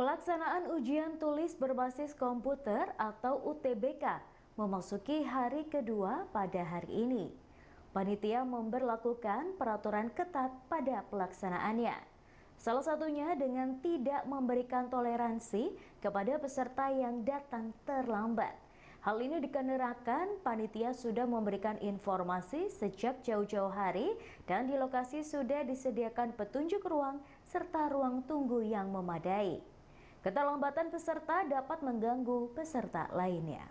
Pelaksanaan ujian tulis berbasis komputer atau UTBK memasuki hari kedua pada hari ini. Panitia memberlakukan peraturan ketat pada pelaksanaannya. Salah satunya dengan tidak memberikan toleransi kepada peserta yang datang terlambat. Hal ini dikarenakan panitia sudah memberikan informasi sejak jauh-jauh hari dan di lokasi sudah disediakan petunjuk ruang serta ruang tunggu yang memadai. Keterlambatan peserta dapat mengganggu peserta lainnya.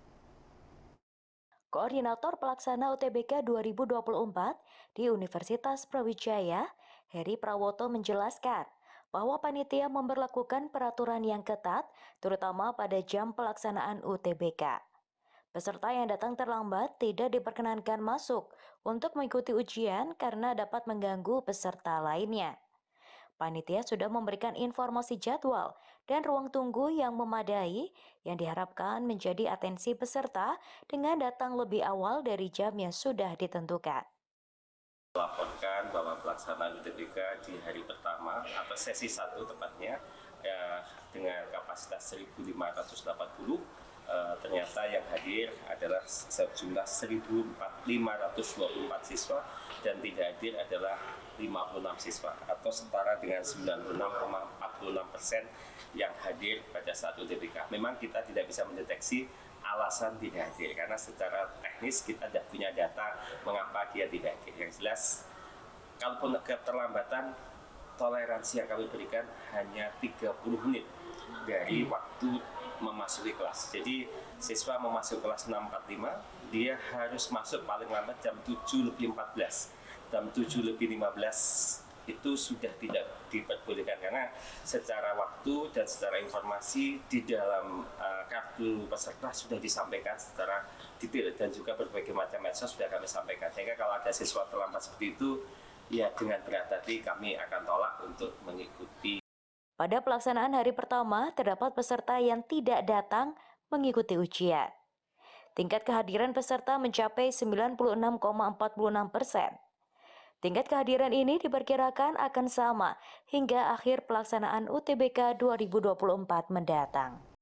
Koordinator Pelaksana UTBK 2024 di Universitas Brawijaya, Heri Prawoto menjelaskan bahwa panitia memberlakukan peraturan yang ketat, terutama pada jam pelaksanaan UTBK. Peserta yang datang terlambat tidak diperkenankan masuk untuk mengikuti ujian karena dapat mengganggu peserta lainnya. Panitia sudah memberikan informasi jadwal dan ruang tunggu yang memadai yang diharapkan menjadi atensi peserta dengan datang lebih awal dari jam yang sudah ditentukan. Melaporkan bahwa pelaksanaan UTBK di hari pertama atau sesi 1 tepatnya dengan kapasitas 1.580 ternyata yang hadir adalah sejumlah 1.524 siswa dan tidak hadir adalah 56 siswa atau setara dengan 96,46% yang hadir pada saat UTBK. Memang kita tidak bisa mendeteksi alasan tidak hadir karena secara teknis kita tidak punya data mengapa dia tidak hadir. Yang jelas, kalaupun keterlambatan, toleransi yang kami berikan hanya 30 menit dari waktu memasuki kelas. Jadi siswa memasuki kelas 6.45, dia harus masuk paling lambat jam 7.14. Jam 7.15 itu sudah tidak diperbolehkan karena secara waktu dan secara informasi di dalam kartu peserta sudah disampaikan secara detail dan juga berbagai macam medsos sudah kami sampaikan. Sehingga kalau ada siswa terlambat seperti itu, ya dengan berat hati kami akan tolak untuk mengikuti. Pada pelaksanaan hari pertama, terdapat peserta yang tidak datang mengikuti ujian. Tingkat kehadiran peserta mencapai 96,46%. Tingkat kehadiran ini diperkirakan akan sama hingga akhir pelaksanaan UTBK 2024 mendatang.